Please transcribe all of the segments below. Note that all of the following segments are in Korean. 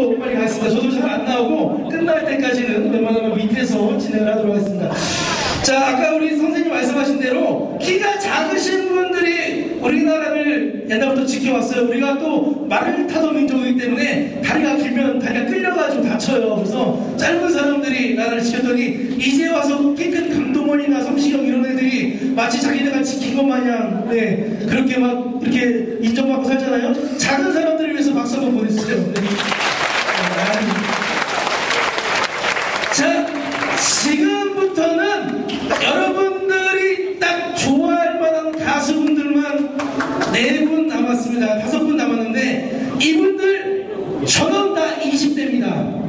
너무 빨리 가겠습니다. 저도 잘 안 나오고 끝날 때까지는 웬만하면 밑에서 진행을 하도록 하겠습니다. 자, 아까 우리 선생님 말씀하신 대로 키가 작으신 분들이 우리나라를 옛날부터 지켜왔어요. 우리가 또 말을 타던 민족이기 때문에 다리가 길면 다리가 끌려가지고 다쳐요. 그래서 짧은 사람들이 나라를 지켰더니 이제 와서 키 큰 강동원이나 성시경 이런 애들이 마치 자기네가 지킨 것 마냥 그렇게 막 이렇게 인정받고 살잖아요. 작은 사람들을 위해서 박수 한번 보내주세요. 네. 자, 지금부터는 여러분들이 딱 좋아할 만한 가수분들만 4분 남았습니다. 5분 남았는데 이분들 전원 다 20대입니다.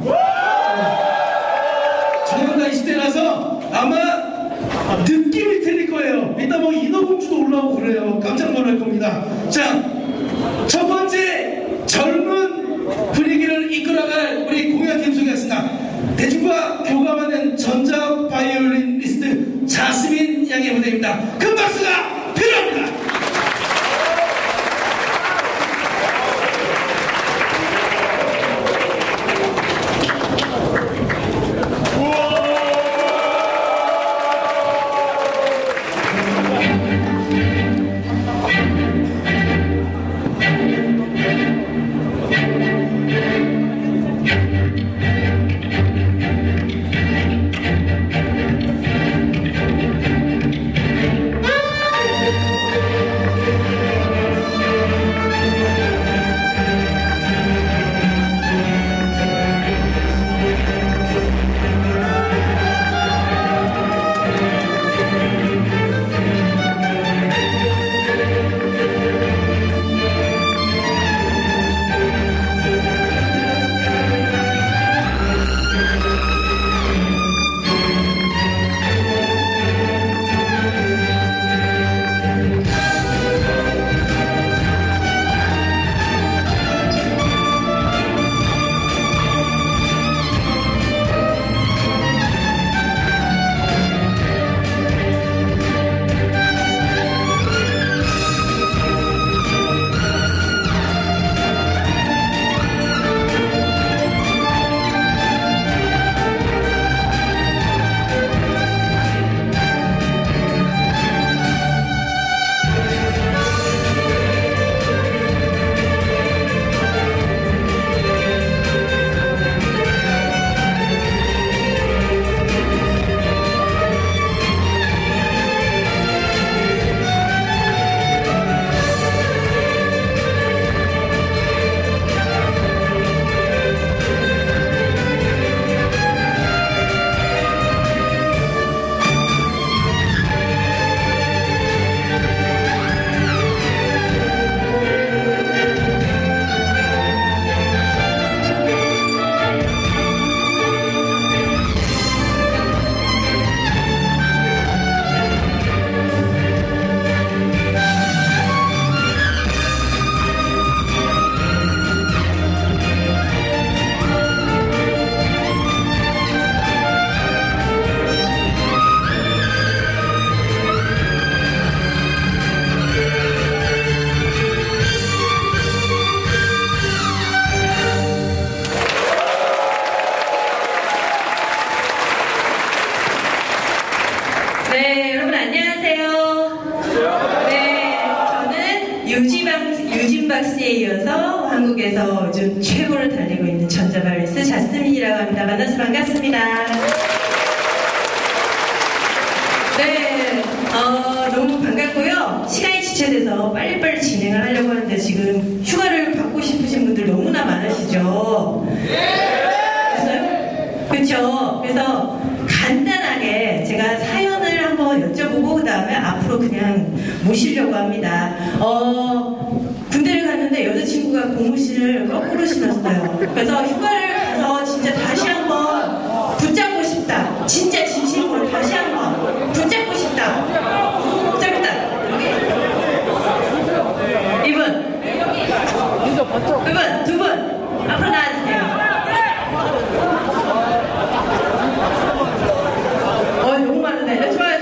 전원 다 20대라서 아마 느낌이 틀릴 거예요. 이따 뭐 인어공주도 올라오고 그래요. 깜짝 놀랄 겁니다. 자, 첫 번째 젊은 분위기를 이끌어갈 우리 공연팀 소개하겠습니다. 대중과 교감하는 전자 바이올리니스트 자스민 양의 무대입니다. 큰 박수가 필요합니다. 네, 여러분 안녕하세요. 네, 저는 유진박 씨에 이어서 한국에서 요즘 최고를 달리고 있는 전자바이올리니스트 자스민이라고 합니다. 만나서 반갑습니다. 네, 너무 반갑고요. 시간이 지체돼서 빨리빨리 진행을 하려고 하는데 지금 휴가를 받고 싶으신 분들 너무나 많으시죠? 그랬어요? 그렇죠? 그래서 간단하게 제가 사연을 한번 여쭤보고 그 다음에 앞으로 그냥 모시려고 합니다. 군대를 갔는데 여자친구가 고무신을 거꾸로 신었어요. 그래서 휴가를 가서 진짜 다시 한번 붙잡고 싶다. 진짜 진심으로 다시 한번 붙잡고 싶다. 붙잡겠다. 이분, 두 분 앞으로 나와주세요. 너무 많은데. 좋아요.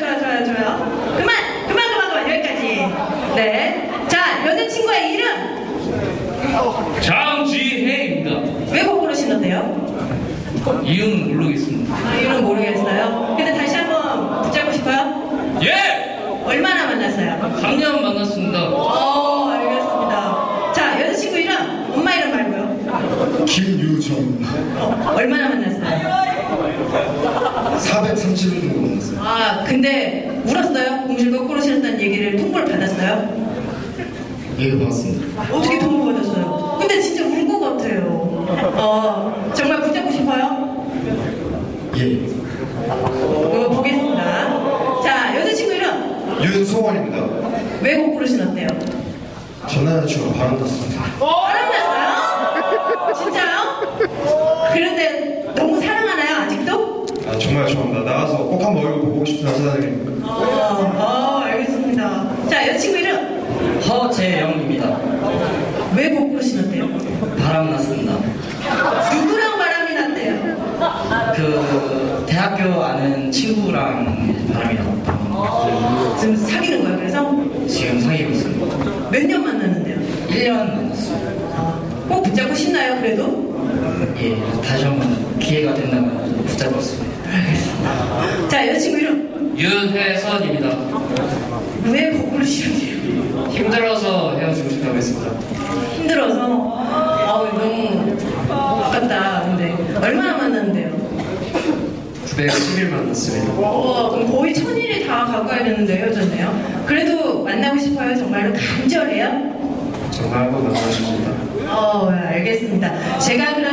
그만. 여기까지. 네. 자, 여자친구의 이름. 장지혜입니다. 왜 거꾸로 신었어요? 이유는 모르겠습니다. 아, 이유는 모르겠어요. 근데 다시 한번 붙잡고 싶어요? 예! 얼마나 만났어요? 작년 만났습니다. 알겠습니다. 자, 여자친구 이름, 엄마 이름 말고요. 김유정. 얼마나 만났어요? 430일 정도 만났어요. 아, 근데 울었어요? 공실 거꾸로 실었다는 얘기를 통보를 받았어요? 예, 받았습니다. 어떻게 통보 받았어요? 근데 진짜 울 것 같아요. 정말 붙잡고 싶어요? 예. 보겠습니다. 자, 여자친구 이름, 윤소원입니다. 왜 거꾸로 신었대요? 전 남자친구가 바람 났습니다. 바람났어요? 진짜요? 그런데 너무 사랑하나요, 아직도? 아, 정말 좋아합니다. 나가서 꼭 한번 얼굴 보고 싶은 남자들이. 알겠습니다. 자, 여자친구 이름, 허재영입니다. 왜 거꾸로 신었대요? 바람 났습니다. 누구랑 바람이 났대요? 그 대학교 아는 친구랑 바람이 났다. 지금 사귀는 거예요, 그래서? 지금 사귀고 있습니다. 몇 년 만났는데요? 1년 만났어요. 꼭 붙잡고 싶나요, 그래도? 예, 다시 한번 기회가 된다면 붙잡았습니다. 자, 여자친구 이름, 윤혜선입니다. 왜 거꾸로 신었대요? 힘들어서 헤어지고 싶다고 했습니다. 힘들어서? 너무 아깝다. 근데 얼마나 만났는데요? 910일 만났습니다. 그럼 거의 1000일이 다 가까이 됐는데 헤어졌네요. 그래도 만나고 싶어요? 정말로 간절해요? 정말 한번 만나고 싶습니다. 알겠습니다. 제가 그럼